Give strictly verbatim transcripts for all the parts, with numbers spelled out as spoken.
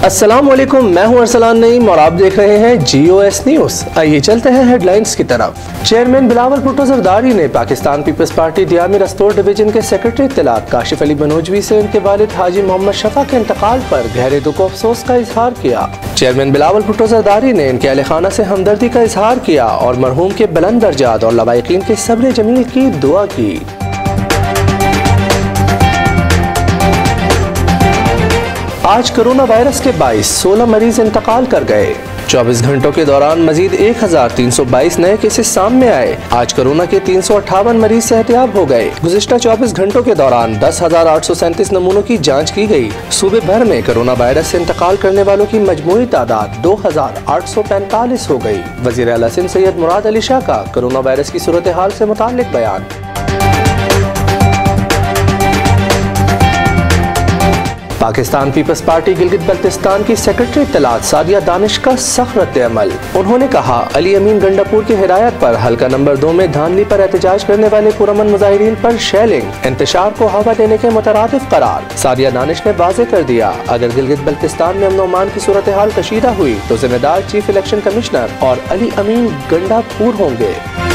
अस्सलाम वालेकुम, मैं हूं अरसलान नईम और आप देख रहे हैं जी ओ एस न्यूज। आइए चलते हैं हेडलाइंस की तरफ। चेयरमैन बिलावल भुट्टो जरदारी ने पाकिस्तान पीपल्स पार्टी दियामी रस्तोर डिवीजन के सेक्रेटरी इत्तलात काशिफ अली बनोजवी से उनके वालिद हाजी मोहम्मद शफा के इंतकाल पर गहरे दुख और अफसोस का इजहार किया। चेयरमैन बिलावल भुट्टो जरदारी ने इनके अहले खाना से हमदर्दी का इजहार किया और मरहूम के बुलंद दर्जात और लवाइकीन के सब्र जमील की दुआ की। आज कोरोना वायरस के बाईस सोलह मरीज इंतकाल कर गए। चौबीस घंटों के दौरान मजीद एक हजार तीन सौ बाईस नए केसेस सामने आए। आज कोरोना के तीन सौ अट्ठावन मरीज सेहतियाब हो गए। गुज़िश्ता चौबीस घंटों के दौरान दस हजार आठ सौ सैंतीस नमूनों की जांच की गई। सूबे भर में कोरोना वायरस से इंतकाल करने वालों की मजमूई तादाद दो हजार आठ सौ पैंतालीस हो गई। वज़ीर आला सिंध सैयद मुराद अली शाह का कोरोना वायरस की सूरत हाल से मुताल्लिक बयान। पाकिस्तान पीपल्स पार्टी गिलगित बल्तिस्तान की सेक्रेटरी इत्तलात सादिया दानिश का सख्त रद्द-ए-अमल। उन्होंने कहा, अली अमीन गंडापुर की हिदायत पर हल्का नंबर दो में धानली पर एहतजाज करने वाले पुरअमन मुजाहिरीन पर शेलिंग इंतशार को हवा देने के मुतरादिफ करार। सादिया दानिश ने वाज़े कर दिया, अगर गिलगित बल्तिस्तान में अमन और अमान की सूरत हाल कशीदा हुई तो जिम्मेदार चीफ इलेक्शन कमिश्नर और अली अमीन गंडापुर होंगे।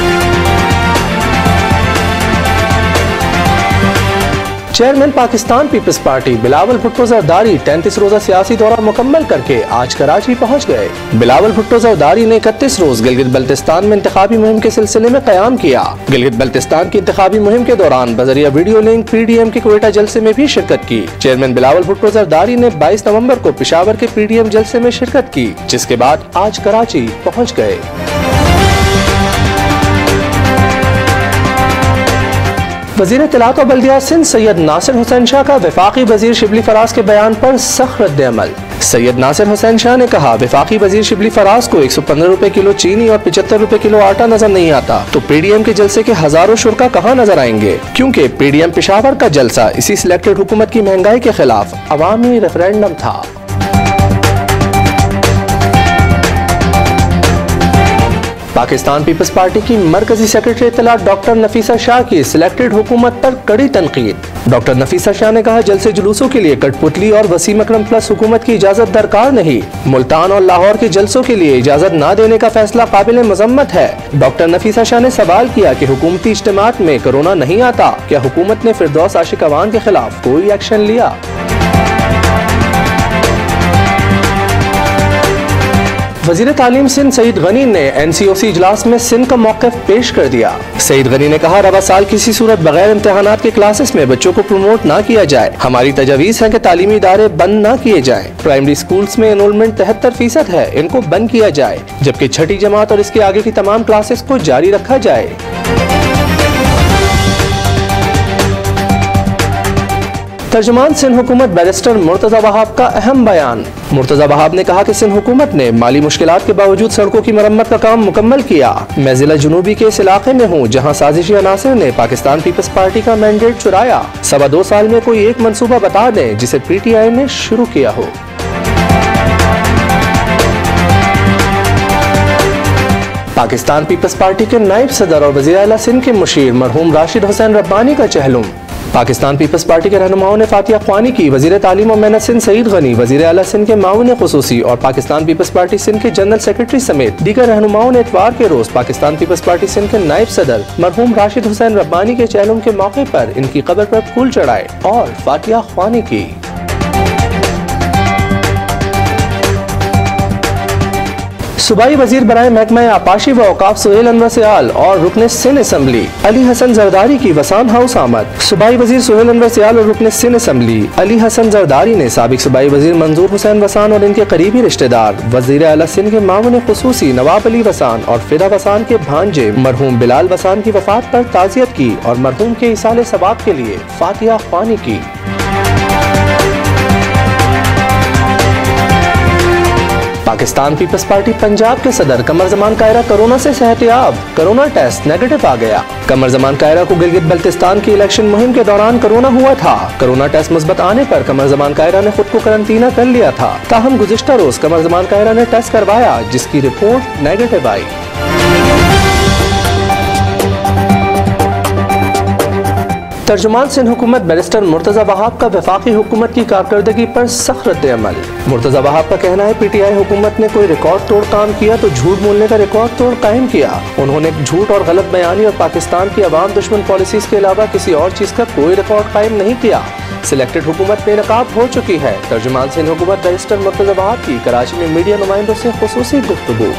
Chairman Pakistan Peoples Party Bilawal Bhutto Zardari तैंतीस रोजा सियासी दौरा मुकम्मल करके आज कराची पहुंच गए। बिलावल भुट्टो जरदारी ने इकतीस रोज गिलगित बल्तिस्तान में इंतखाबी मुहिम के सिलसिले में कयाम किया। गिलगित बल्तिस्तान की इंतखाबी मुहिम के दौरान बजरिया video link P D M के क्वेटा जलसे में भी शिरकत की। चेयरमैन बिलावल भुट्टो जरदारी ने बाईस नवम्बर को पिशावर के पी डी एम जलसे में शिरकत की, जिसके बाद आज कराची पहुँच गए। वज़ीर इत्तलात और बल्दियात सिंध सैयद नासिर हुसैन शाह का वफाकी वज़ीर शिबली फराज के बयान पर सख्त रद्द-ए-अमल। सैयद नासिर हुसैन शाह ने कहा, वफाकी वज़ीर शिबली फराज को एक सौ पंद्रह रुपए किलो चीनी और पिछहत्तर रुपए किलो आटा नजर नहीं आता तो पी डी एम के जलसे के हजारों शुरा कहाँ नजर आएंगे, क्योंकि पी डी एम पिशावर का जलसा इसी सिलेक्टेड हुकूमत की महंगाई के खिलाफ अवामी रेफरेंडम था। पाकिस्तान पीपल्स पार्टी की मरकजी सेक्रेटरी इत्तलात डॉक्टर नफीसा शाह की सिलेक्टेड हुकूमत पर कड़ी तनकीद। डॉक्टर नफीसा शाह ने कहा, जलसे जुलूसों के लिए कठपुतली और वसीम अकरम प्लस हुकूमत की इजाजत दरकार नहीं। मुल्तान और लाहौर के जलसों के लिए इजाजत न देने का फैसला काबिल मजम्मत है। डॉक्टर नफीसा शाह ने सवाल किया कि हुकूमती इज्तिमात में कोरोना नहीं आता, क्या हुकूमत ने फिरदौस आशिक अवान के खिलाफ कोई एक्शन लिया? वज़ीर तालीम सिंध सईद गनी ने एन सी ओ सी इजलास में सिंध का मौक़िफ़ पेश कर दिया। सईद गनी ने कहा, रवा साल किसी सूरत बगैर इम्तिहानात के क्लासेस में बच्चों को प्रमोट ना किया जाए। हमारी तजावीज़ है कि तालीमी इदारे बंद ना किए जाएं। प्राइमरी स्कूल्स में एनरोलमेंट तिहत्तर फीसद है, इनको बंद किया जाए, जबकि छठी जमात और इसके आगे की तमाम क्लासेस को जारी रखा जाए। तर्जुमान सिंध हुकूमत बैरिस्टर मुर्तजा वहाब का अहम बयान। मुर्तजा वहाब ने कहा कि सिंध हुकूमत ने माली मुश्किलात के बावजूद सड़कों की मरम्मत का काम मुकम्मल किया। मैं जिला जुनूबी के इस इलाके में हूँ जहाँ साजिशी अनासिर ने पाकिस्तान पीपल्स पार्टी का मैंडेट चुराया। सवा दो साल में कोई एक मंसूबा बता दें जिसे पी टी आई ने शुरू किया हो। पाकिस्तान पीपल्स पार्टी के नायब सदर और वज़ीर आला सिंध के मुशीर मरहूम राशिद हुसैन रब्बानी का चहलुम। पाकिस्तान पीपल्स पार्टी के रहनुमाओं ने फातिया ख्वानी की वज़ीर तालीम और मेहनत सिंध सईद गनी, वज़ीर आला सिंध के माउन खुसूसी और पाकिस्तान पीपल्स पार्टी सिंध के जनरल सेक्रेटरी समेत दीगर रहनुमाओं ने इतवार के रोज पाकिस्तान पीपल्स पार्टी सिंध के नायब सदर मरहूम राशिद हुसैन रब्बानी के चहलुम के मौके पर इनकी कब्र पर फूल चढ़ाए और फातिया ख्वानी की। सूबाई वजीर बराए महकमा आपाशी व औकाफ सुहेल अनवर सियाल और रुकने सिंध असम्बली अली हसन जरदारी की वसान हाउस आमद। सूबाई वजीर सुहेल अनवर सियाल और रुकने सिंध असम्बली अली हसन जरदारी ने साबिक सूबाई वजीर मंजूर हुसैन वसान और इनके करीबी रिश्तेदार वजीर आला सिंध के मामून खुसूसी नवाब अली वसान और फिदा वसान के भांजे मरहूम बिलाल वसान की वफात पर ताज़ियत की और मरहूम के इसाले सवाब के लिए फातिया ख्वानी की। पाकिस्तान पीपल्स पार्टी पंजाब के सदर कमर जमान कायरा कोरोना से सेहतियाब, कोरोना टेस्ट नेगेटिव आ गया। कमर जमान कायरा को गिलगित बल्तिस्तान की इलेक्शन मुहिम के दौरान कोरोना हुआ था। कोरोना टेस्ट मुस्बत आने पर कमर जमान कायरा ने खुद को करंटीना कर लिया था। ताहम गुज़िश्ता रोज कमर जमान कायरा ने टेस्ट करवाया, जिसकी रिपोर्ट नेगेटिव आई। तर्जुमान सिंध हुकूमत बैरिस्टर मुर्तजा वहाब का वफाकी हुकूमत की कारकर्दगी पर सख्त रद्द-ए-अमल। मुर्तजा वहाब का कहना है, पीटीआई हुकूमत ने कोई रिकॉर्ड तोड़ काम किया तो झूठ बोलने का रिकॉर्ड तोड़ कायम किया। उन्होंने झूठ और गलत बयानी और पाकिस्तान की अवाम दुश्मन पॉलिसीज के अलावा किसी और चीज का कोई रिकॉर्ड कायम नहीं किया। सिलेक्टेड हुकूमत बेनकाब हो चुकी है। तर्जुमान सिंध हुकूमत बैरिस्टर मुर्तजा वहाब की कराची में मीडिया नुमाइंदों से खुसूसी गुफ्तगू।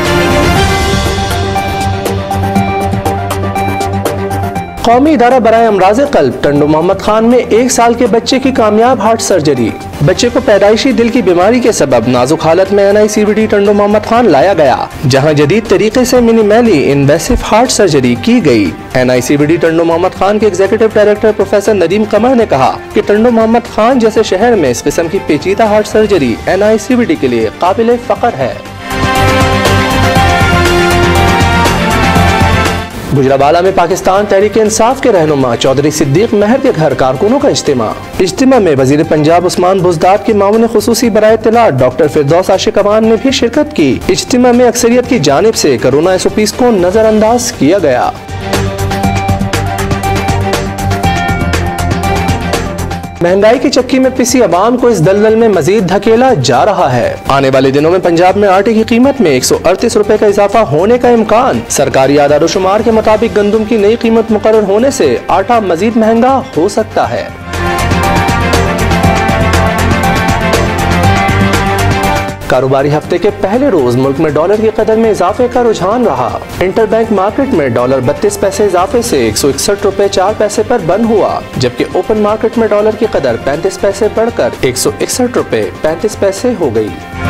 कौमी इदारा बराए अमराज़े क़ल्ब टंडो मोहम्मद खान में एक साल के बच्चे की कामयाब हार्ट सर्जरी। बच्चे को पैदाइशी दिल की बीमारी के सबब नाजुक हालत में N I C B D Tando Mohammad Khan लाया गया, जहां जदीद तरीके से मिनिमली इन्वेसिव हार्ट सर्जरी की गई। N I C B D Tando Mohammad Khan के executive director professor Nadeem Qamar ने कहा कि टंडो मोहम्मद खान जैसे शहर में इस किस्म की पेचीदा heart surgery N I C B D के लिए काबिल फख्र है। गुजरावाला में पाकिस्तान तहरीक इंसाफ के रहनुमा चौधरी सिद्दीक महर के घर कारकुनों का इज्तिमा। इज्तिमा में वजीर पंजाब उस्मान बुज़दार के मामून खुसूसी बराए इत्तलात डॉक्टर फिरदौस आशिक अवान ने भी शिरकत की। इज्तिमा में अक्सरियत की जानिब से कोरोना एस ओ पीज़ को नजरअंदाज किया गया। महंगाई की चक्की में पिसी अवाम को इस दलदल में मजीद धकेला जा रहा है। आने वाले दिनों में पंजाब में आटे की कीमत में एक सौ अड़तीस रुपए का इजाफा होने का इम्कान। सरकारी आदारोशुमार के मुताबिक गंदुम की नई कीमत मुकर्रर होने से आटा मजीद महंगा हो सकता है। कारोबारी हफ्ते के पहले रोज मुल्क में डॉलर की कदर में इजाफे का रुझान रहा। इंटरबैंक मार्केट में डॉलर बत्तीस पैसे इजाफे से एक सौ इकसठ रुपए चार पैसे पर बंद हुआ, जबकि ओपन मार्केट में डॉलर की कदर पैंतीस पैसे बढ़कर एक सौ इकसठ रुपए पैंतीस पैसे हो गई।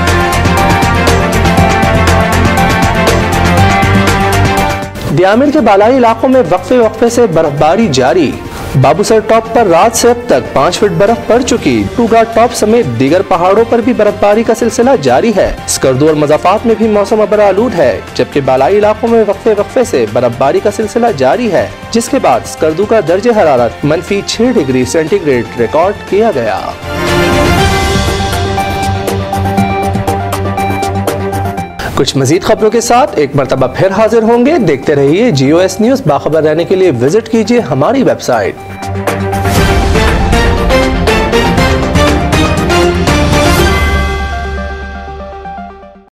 दियामिल के बालाई इलाकों में वक्फे वक्फे से बर्फबारी जारी। बाबूसर टॉप पर रात से अब तक पाँच फीट बर्फ पड़ चुकी। टूगा टॉप समेत दीगर पहाड़ों पर भी बर्फबारी का सिलसिला जारी है। स्कर्दू और मज़ाफात में भी मौसम अबरालूद है, जबकि बालाई इलाकों में वक्फे वक्फे से बर्फबारी का सिलसिला जारी है, जिसके बाद स्कर्दू का दर्जे हरारत मनफी छह डिग्री सेंटीग्रेड रिकॉर्ड किया गया। कुछ मजीद खबरों के साथ एक मरतबा फिर हाजिर होंगे। देखते रहिए जियो एस न्यूज़। बाखबर रहने के लिए विजिट कीजिए हमारी वेबसाइट।